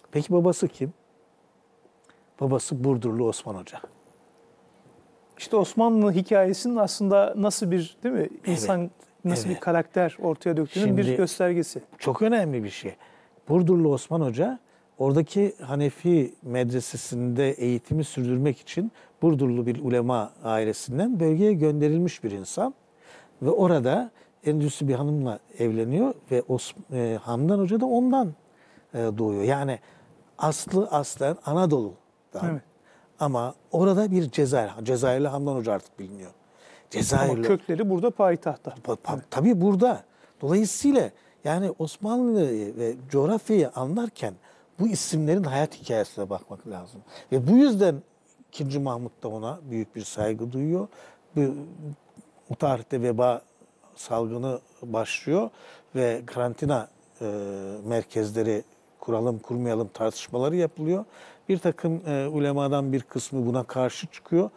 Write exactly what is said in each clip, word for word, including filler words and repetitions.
Peki babası kim? Babası Burdurlu Osman Hoca. İşte Osmanlı hikayesinin aslında nasıl bir, değil mi, insan Evet, nasıl evet. bir karakter ortaya döktüğünün Şimdi, bir göstergesi. Çok önemli bir şey. Burdurlu Osman Hoca oradaki Hanefi medresesinde eğitimi sürdürmek için Burdurlu bir ulema ailesinden bölgeye gönderilmiş bir insan. Ve orada endüstri bir hanımla evleniyor ve Osman, e, Hamdan Hoca da ondan e, doğuyor. Yani aslı aslen Anadolu'dan. Evet. Ama orada bir Cezayir, Cezayirli Hamdan Hoca artık biliniyor. Cezayirli. Ama kökleri burada payitahtta. Pa- pa- Tabii burada. Dolayısıyla yani Osmanlı ve coğrafyayı anlarken bu isimlerin hayat hikayesine bakmak lazım. Ve bu yüzden ikinci. Mahmut da ona büyük bir saygı duyuyor. Bu, bu tarihte veba salgını başlıyor ve karantina e, merkezleri kuralım kurmayalım tartışmaları yapılıyor. Bir takım e, ulemadan bir kısmı buna karşı çıkıyor.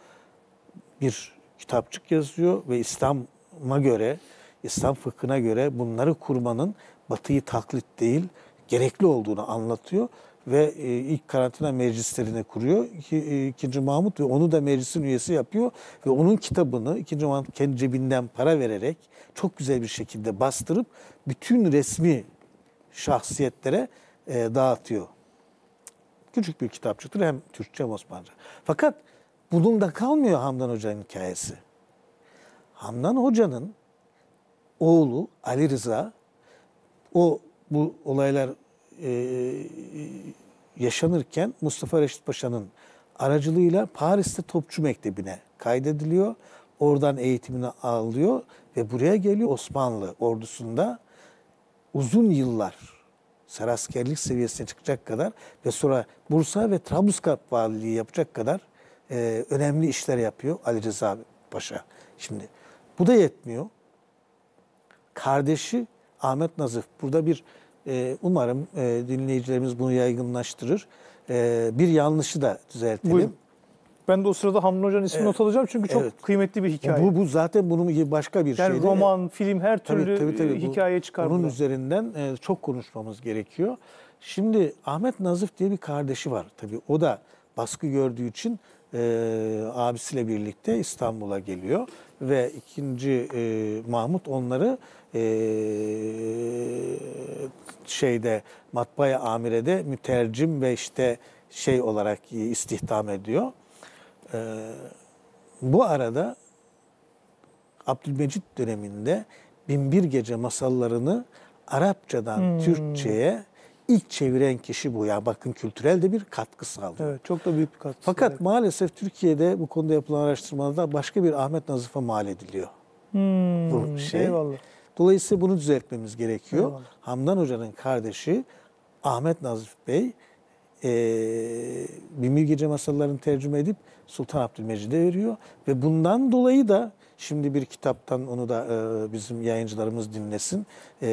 Bir kitapçık yazıyor ve İslam'a göre, İslam fıkhına göre bunları kurmanın Batı'yı taklit değil, gerekli olduğunu anlatıyor. Ve e, ilk karantina meclislerini kuruyor. İki, e, İkinci Mahmut ve onu da meclisin üyesi yapıyor. Ve onun kitabını İkinci Mahmut kendi cebinden para vererek çok güzel bir şekilde bastırıp bütün resmi şahsiyetlere e, dağıtıyor. Küçük bir kitapçıktır, hem Türkçe hem Osmanlıca. Fakat bunun da kalmıyor Hamdan Hoca'nın hikayesi. Hamdan Hoca'nın oğlu Ali Rıza, o bu olaylar e, yaşanırken Mustafa Reşit Paşa'nın aracılığıyla Paris'te Topçu Mektebi'ne kaydediliyor. Oradan eğitimini alıyor ve buraya geliyor. Osmanlı ordusunda uzun yıllar seraskerlik seviyesine çıkacak kadar ve sonra Bursa ve Trablusgarp valiliği yapacak kadar e, önemli işler yapıyor Ali Rıza Paşa. Şimdi bu da yetmiyor. Kardeşi Ahmet Nazif, burada bir e, umarım e, dinleyicilerimiz bunu yaygınlaştırır. E, bir yanlışı da düzeltelim. Buyurun. Ben de o sırada Hamdan Hoca'nın ismini Evet. not alacağım çünkü çok Evet. kıymetli bir hikaye. Bu, bu zaten bunun gibi başka bir şey. Yani roman, film, her türlü tabii, tabii, tabii. hikaye Bu, çıkar. Onun burada. üzerinden e, çok konuşmamız gerekiyor. Şimdi Ahmet Nazif diye bir kardeşi var. Tabii o da baskı gördüğü için e, abisiyle birlikte İstanbul'a geliyor. Ve ikinci e, Mahmut onları e, şeyde Matbaa-i Amire'de mütercim ve işte şey olarak istihdam ediyor. E, bu arada Abdülmecit döneminde Binbir Gece masallarını Arapçadan Hmm. Türkçe'ye ilk çeviren kişi bu. Yani bakın, kültürel de bir katkı sağlıyor. Evet, çok da büyük bir katkısı. Fakat evet. maalesef Türkiye'de bu konuda yapılan araştırmalarda başka bir Ahmet Nazif'e mal ediliyor. Hmm, Bu şey. Eyvallah. Dolayısıyla bunu düzeltmemiz gerekiyor. Eyvallah. Hamdan Hoca'nın kardeşi Ahmet Nazif Bey e, Binbir Gece masallarını tercüme edip Sultan Abdülmecid'e veriyor. Ve bundan dolayı da şimdi bir kitaptan, onu da e, bizim yayıncılarımız dinlesin.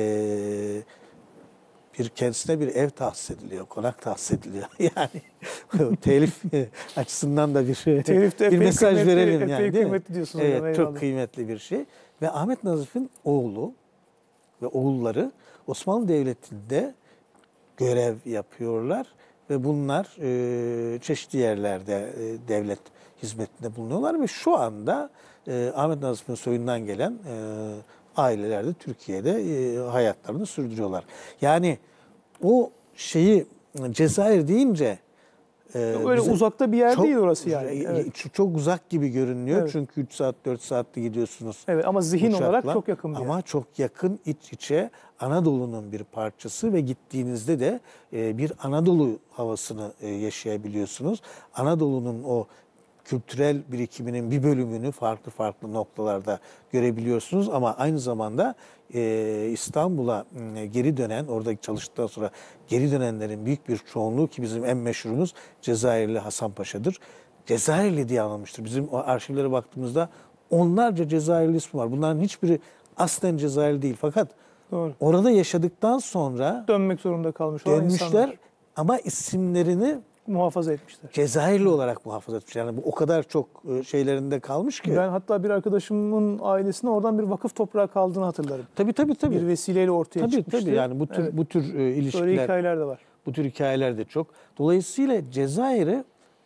E, bir kendisine bir ev tahsis ediliyor, konak tahsis ediliyor. Yani telif açısından da bir Telifte bir mesaj kıymetli, verelim epey yani, değil mi? kıymetli diyorsunuz Evet, hocam, çok eyvallah. kıymetli bir şey. Ve Ahmet Nazif'in oğlu ve oğulları Osmanlı Devleti'nde görev yapıyorlar ve bunlar e, çeşitli yerlerde e, devlet hizmetinde bulunuyorlar ve şu anda e, Ahmet Nazif'in soyundan gelen e, aileler de Türkiye'de e, hayatlarını sürdürüyorlar. Yani o şeyi, Cezayir deyince e, Öyle bize uzakta bir yer çok, değil orası yani. Evet. Çok, çok uzak gibi görünüyor. Evet. Çünkü üç saat dört saatte gidiyorsunuz. Evet, ama zihin uçakla. olarak çok yakın bir yer. Ama çok yakın, iç içe, Anadolu'nun bir parçası ve gittiğinizde de e, bir Anadolu havasını e, yaşayabiliyorsunuz. Anadolu'nun o kültürel birikiminin bir bölümünü farklı farklı noktalarda görebiliyorsunuz. Ama aynı zamanda e, İstanbul'a e, geri dönen, orada çalıştıktan sonra geri dönenlerin büyük bir çoğunluğu, ki bizim en meşhurumuz Cezayirli Hasan Paşa'dır. Cezayirli diye anılmıştır. Bizim o arşivlere baktığımızda onlarca Cezayirli ismi var. Bunların hiçbiri aslen Cezayirli değil. Fakat Doğru. orada yaşadıktan sonra Dönmek zorunda kalmış olan dönmüşler insanlar ama isimlerini muhafaza etmişler. Cezayirli olarak muhafaza etmiş. Yani bu o kadar çok e, şeylerinde kalmış ki. Ben hatta bir arkadaşımın ailesine oradan bir vakıf toprağı kaldığını hatırlarım. Tabii tabii tabii. Bir vesileyle ortaya Tabii çıkmıştı. tabii, yani bu tür Evet. bu tür e, ilişkiler. Böyle hikayeler de var. Bu tür hikayeler de çok. Dolayısıyla Cezayir'i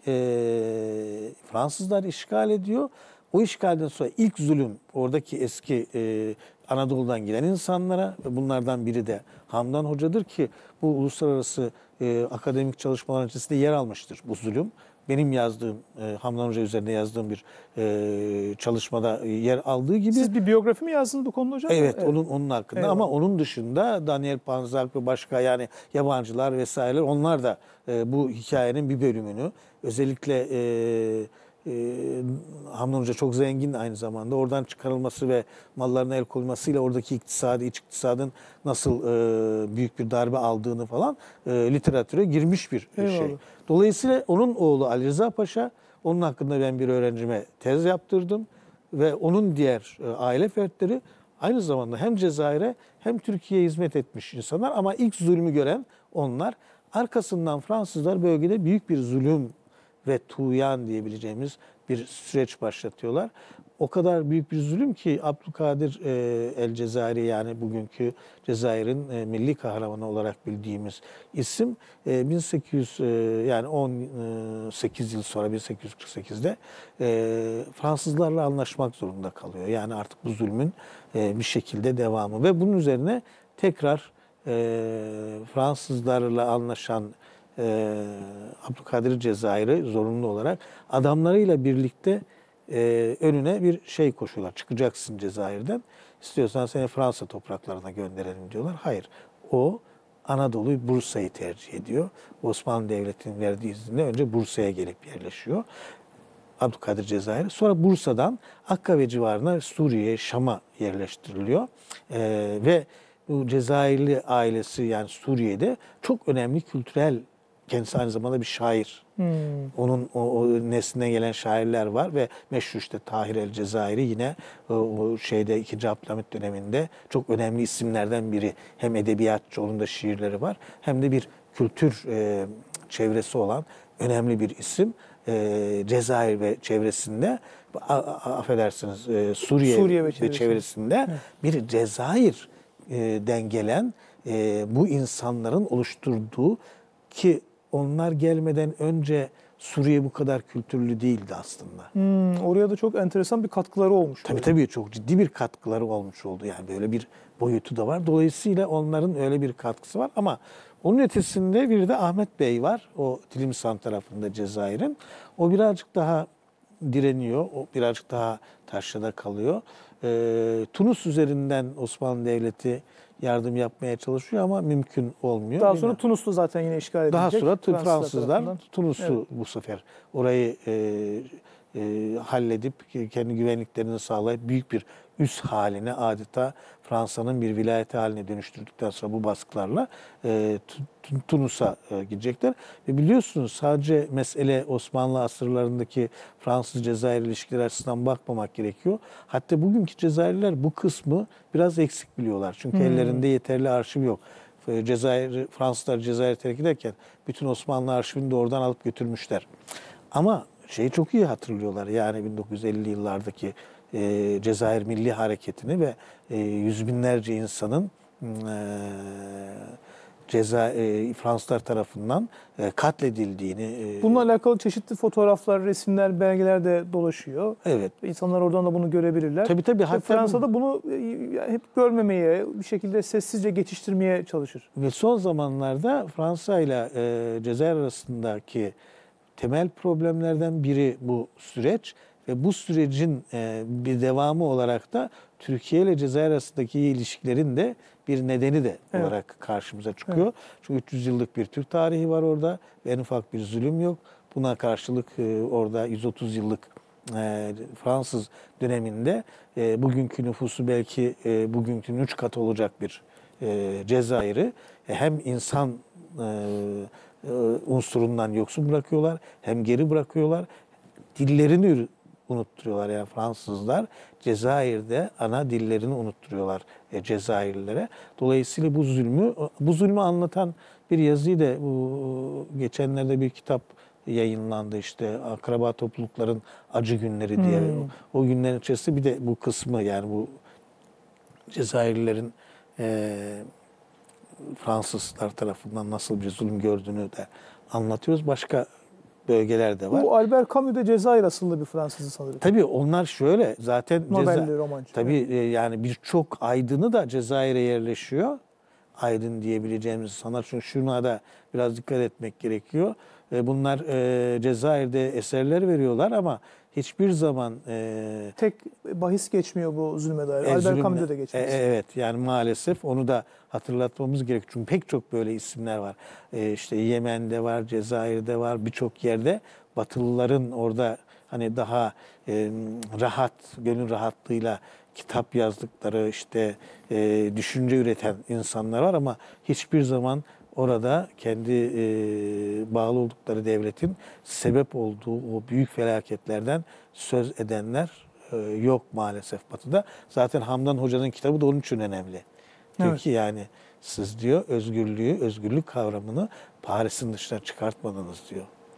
e, Fransızlar işgal ediyor. O işgalden sonra ilk zulüm oradaki eski e, Anadolu'dan gelen insanlara, ve bunlardan biri de Hamdan Hoca'dır ki bu uluslararası e, akademik çalışmaların içerisinde yer almıştır bu zulüm. Benim yazdığım, e, Hamdan Hoca üzerine yazdığım bir e, çalışmada yer aldığı gibi. Siz bir biyografi mi yazdınız bu konuda hocam? Evet, evet. onun onun hakkında. Eyvallah. Ama onun dışında Daniel Panzak ve başka yani yabancılar vesaireler, onlar da e, bu hikayenin bir bölümünü, özellikle e, e, Hamdan Hoca çok zengin aynı zamanda, oradan çıkarılması ve mallarına el koymasıyla oradaki iktisadı, iç iktisadın nasıl e, büyük bir darbe aldığını falan e, literatüre girmiş bir Eyvallah. şey. Dolayısıyla onun oğlu Ali Rıza Paşa, onun hakkında ben bir öğrencime tez yaptırdım ve onun diğer e, aile fertleri aynı zamanda hem Cezayir'e hem Türkiye'ye hizmet etmiş insanlar, ama ilk zulmü gören onlar. Arkasından Fransızlar bölgede büyük bir zulüm ve tuğyan diyebileceğimiz bir süreç başlatıyorlar. O kadar büyük bir zulüm ki Abdülkadir e, El Cezayiri, yani bugünkü Cezayir'in e, milli kahramanı olarak bildiğimiz isim, e, bin sekiz yüz e, yani on sekiz yıl sonra bin sekiz yüz kırk sekizde e, Fransızlarla anlaşmak zorunda kalıyor. Yani artık bu zulmün e, bir şekilde devamı ve bunun üzerine tekrar e, Fransızlarla anlaşan e, Abdülkadir Cezayir'i zorunlu olarak adamlarıyla birlikte e, önüne bir şey koşuyorlar. Çıkacaksın Cezayir'den. İstiyorsan seni Fransa topraklarına gönderelim diyorlar. Hayır. O Anadolu'yu, Bursa'yı tercih ediyor. Osmanlı Devleti'nin verdiği izinle önce Bursa'ya gelip yerleşiyor Abdülkadir Cezayir. Sonra Bursa'dan Akka ve civarına Suriye'ye, Şam'a yerleştiriliyor. E, ve bu Cezayirli ailesi, yani Suriye'de çok önemli kültürel, kendisi aynı zamanda bir şair. Hmm. Onun o, o neslinden gelen şairler var ve meşhur işte Tahir el Cezayiri yine o, o şeyde ikinci. Abdülhamit döneminde çok önemli isimlerden biri. Hem edebiyatçı, onun da şiirleri var, hem de bir kültür e, çevresi olan önemli bir isim. E, Cezayir ve çevresinde, a, a, affedersiniz e, Suriye, Suriye ve ve çevresinde, çevresinde evet. bir Cezayir e, den gelen e, bu insanların oluşturduğu, ki onlar gelmeden önce Suriye bu kadar kültürlü değildi aslında. Hmm, oraya da çok enteresan bir katkıları olmuş. Tabii böyle. tabii çok ciddi bir katkıları olmuş oldu. Yani böyle bir boyutu da var. Dolayısıyla onların öyle bir katkısı var. Ama onun ötesinde bir de Ahmet Bey var. O Tilimsan tarafında Cezayir'in. O birazcık daha direniyor. O birazcık daha taşrada kalıyor. Ee, Tunus üzerinden Osmanlı Devleti yardım yapmaya çalışıyor ama mümkün olmuyor. Daha sonra Tunus'ta zaten yine işgal edilecek. Daha sonra Fransızlar, Fransızlar tarafından. Tunus'u Evet. bu sefer orayı e, e, halledip kendi güvenliklerini sağlayıp büyük bir üs haline, adeta Fransa'nın bir vilayeti haline dönüştürdükten sonra bu baskılarla e, Tunus'a e, gidecekler. Ve biliyorsunuz sadece mesele Osmanlı asırlarındaki Fransız-Cezayir ilişkileri açısından bakmamak gerekiyor. Hatta bugünkü Cezayirliler bu kısmı biraz eksik biliyorlar. Çünkü hmm. ellerinde yeterli arşiv yok. Cezayir, Fransızlar Cezayir'i terk ederken bütün Osmanlı arşivini de oradan alıp götürmüşler. Ama şeyi çok iyi hatırlıyorlar. Yani bin dokuz yüz elli yıllardaki e, Cezayir Milli Hareketi'ni ve e, yüz binlerce insanın e, Ceza, e, Fransızlar tarafından e, katledildiğini. E, Bununla alakalı çeşitli fotoğraflar, resimler, belgeler de dolaşıyor. Evet. İnsanlar oradan da bunu görebilirler. Tabii tabii. Hatta Fransa'da bunu hep görmemeye, bir şekilde sessizce geçiştirmeye çalışır. Ve son zamanlarda Fransa ile e, Cezayir arasındaki temel problemlerden biri bu süreç ve bu sürecin e, bir devamı olarak da Türkiye ile Cezayir arasındaki ilişkilerin de bir nedeni de evet. olarak karşımıza çıkıyor. Evet. Çünkü üç yüz yıllık bir Türk tarihi var orada ve en ufak bir zulüm yok. Buna karşılık e, orada yüz otuz yıllık e, Fransız döneminde e, bugünkü nüfusu belki e, bugünkünün üç katı olacak bir e, Cezayir'i e, hem insan e, unsurundan yoksun bırakıyorlar, hem geri bırakıyorlar. Dillerini unutturuyorlar. Yani Fransızlar Cezayir'de ana dillerini unutturuyorlar e, Cezayirlilere. Dolayısıyla bu zulmü bu zulmü anlatan bir yazıyı da bu geçenlerde bir kitap yayınlandı, işte akraba toplulukların acı günleri diye. Hmm. O, o günlerin içerisinde bir de bu kısmı, yani bu Cezayirlilerin e, Fransızlar tarafından nasıl bir zulüm gördüğünü de anlatıyoruz. Başka bölgelerde var. Bu Albert Camus de Cezayir asıllı bir Fransızı sanırım. Tabii onlar şöyle zaten Nobel'li Ceza- romancı. tabii Evet. e, yani birçok aydını da Cezayir'e yerleşiyor. Aydın diyebileceğimiz sanat. Çünkü şuna da biraz dikkat etmek gerekiyor. E, bunlar e, Cezayir'de eserler veriyorlar ama hiçbir zaman e, Tek bahis geçmiyor bu zulme dair. e, Albert zulümle- Camus'da da e, geçmez. evet yani maalesef onu da hatırlatmamız gerekiyor. Çünkü pek çok böyle isimler var. E, işte Yemen'de var, Cezayir'de var, birçok yerde Batılıların orada hani daha e, rahat, gönül rahatlığıyla kitap yazdıkları, işte e, düşünce üreten insanlar var ama hiçbir zaman orada kendi e, bağlı oldukları devletin sebep olduğu o büyük felaketlerden söz edenler e, yok maalesef Batı'da. Zaten Hamdan Hoca'nın kitabı da onun için önemli. Diyor Evet. ki yani siz diyor özgürlüğü, özgürlük kavramını Paris'in dışına çıkartmadınız diyor.